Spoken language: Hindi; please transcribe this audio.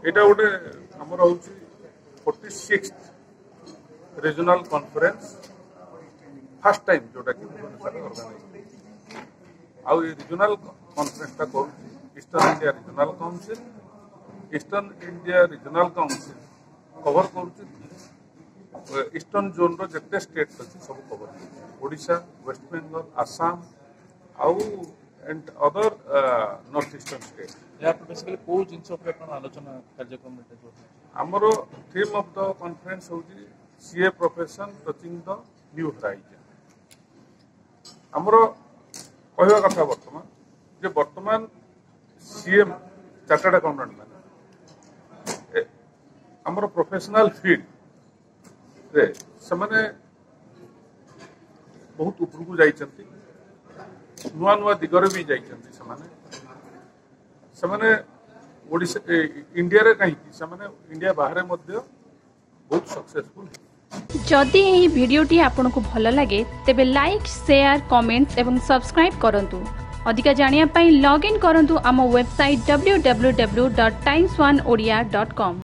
यहाँ गोटे आमर हूँ 46th regional conference first time जोटा कि भुवनेश्वर ऑर्गेनाइज आउ रीजनल कॉन्फ्रेंस टा कौन eastern India regional council eastern India regional council cover कर ईस्टर्न जोन रे स्टेट अच्छी सब कवर ओडिशा वेस्ट बेंगल आसाम आउ and other north eastern state basically को जिनस आलोचना कार्यक्रम आमर थीम ऑफ द कॉन्फ्रेंस होची CA profession touching the new horizon आमर कहवा कथा वर्तमान जे वर्तमान सीएम चार्टर्ड अकाउंटेंट मैंने आमर प्रोफेशनल फील्ड रे से बहुत उपरकू जाइछंती नुआ नुआ दिगरे भी जाइछंती से ओडिशा इंडिया रे कहीं से इंडिया बाहर मध्य बहुत सक्सेसफुल। जदि यही वीडियोटी आपको भल लगे तेब लाइक शेयर कमेंट एवं सब्सक्राइब करंतु अधिक जानिया पई लॉग इन करंतु आम वेबसाइट www.times1odia.com।